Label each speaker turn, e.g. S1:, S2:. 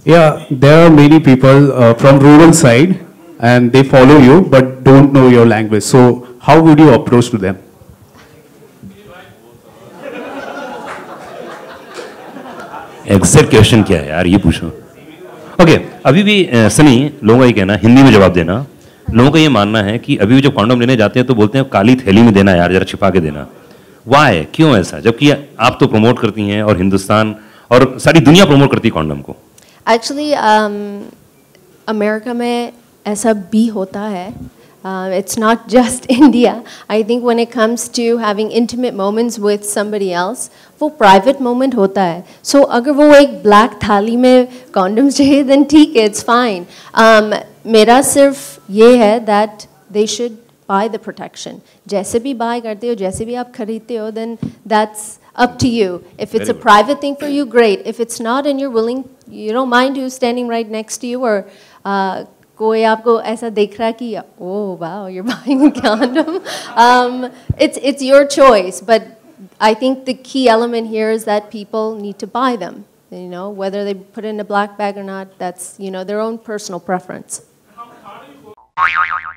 S1: Yeah, there are many people from rural side and they follow you but don't know your language. So how would you approach to them?
S2: Exact question क्या है यार, ये पूछो। Okay अभी भी सनी, लोगों का ये कहना, हिंदी में जवाब देना, लोगों का ये मानना है कि अभी भी जब कॉन्डोम लेने जाते हैं तो बोलते हैं काली थैली में देना यार, जरा छिपा के देना। वाई, क्यों ऐसा, जबकि आप तो प्रमोट करती हैं और हिंदुस्तान और सारी दुनिया प्रमोट करती है कॉन्डोम को।
S3: एक्चुअली अमेरिका में ऐसा भी होता है। It's not just India. I think when it comes to having intimate moments with somebody else, वो private moment होता है। So अगर वो एक black थाली में condoms चाहिए, then ठीक है, it's fine. मेरा सिर्फ ये है that they should buy the protection. जैसे भी buy करते हो, जैसे भी आप खरीदते हो, then that's up to you. If it's a private thing for you, great. If it's not and you're willing, you don't mind who's standing right next to you, or कोई आपको ऐसा देख रहा है कि oh wow, you're buying a condom. It's your choice, but I think the key element here is that people need to buy them. You know, whether they put it in a black bag or not, that's, you know, their own personal preference.